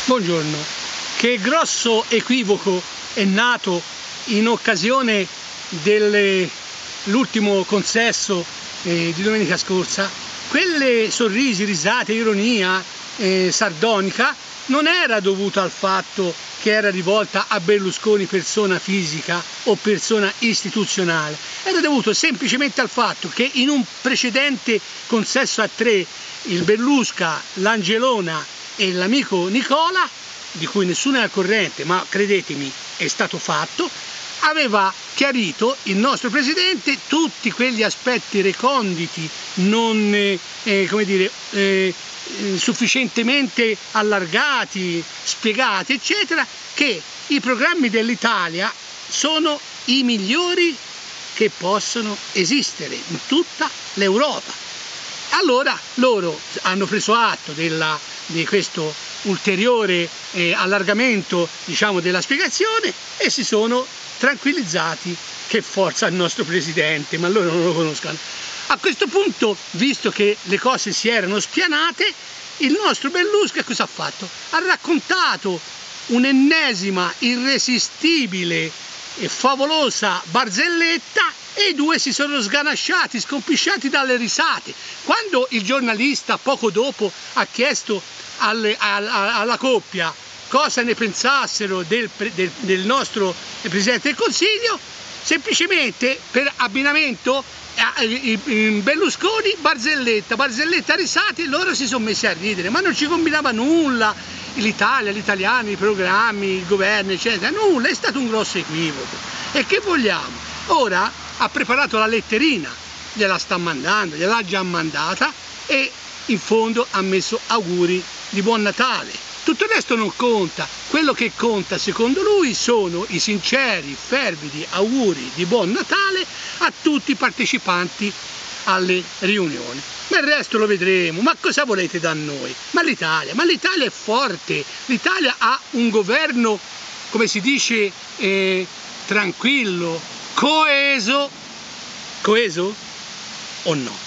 Buongiorno. Che grosso equivoco è nato in occasione dell'ultimo consesso di domenica scorsa. Quelle sorrisi, risate, ironia sardonica non era dovuto al fatto che era rivolta a Berlusconi persona fisica o persona istituzionale, era dovuto semplicemente al fatto che in un precedente consesso a tre il Berlusca, l'Angelona e l'amico Nicola, di cui nessuno è al corrente, ma credetemi è stato fatto, aveva chiarito il nostro Presidente tutti quegli aspetti reconditi, non sufficientemente allargati, spiegati, eccetera, che i programmi dell'Italia sono i migliori che possono esistere in tutta l'Europa. Allora loro hanno preso atto di questo ulteriore allargamento, diciamo, della spiegazione e si sono tranquillizzati. Che forza il nostro Presidente, ma loro non lo conoscono. A questo punto, visto che le cose si erano spianate, il nostro Berlusca cosa ha fatto? Ha raccontato un'ennesima, irresistibile e favolosa barzelletta e i due si sono sganasciati, scompisciati dalle risate. Quando il giornalista poco dopo ha chiesto alla coppia cosa ne pensassero del nostro Presidente del Consiglio, semplicemente per abbinamento Berlusconi barzelletta, risate, e loro si sono messi a ridere, ma non ci combinava nulla l'Italia, gli italiani, i programmi, il governo, eccetera, nulla, è stato un grosso equivoco. E che vogliamo? Ora ha preparato la letterina, gliela sta mandando, gliel'ha già mandata e in fondo ha messo auguri di buon Natale. Tutto il resto non conta, quello che conta secondo lui sono i sinceri, fervidi auguri di buon Natale a tutti i partecipanti alle riunioni. Ma il resto lo vedremo. Ma cosa volete da noi? Ma l'Italia è forte, l'Italia ha un governo, come si dice, tranquillo, coeso o no?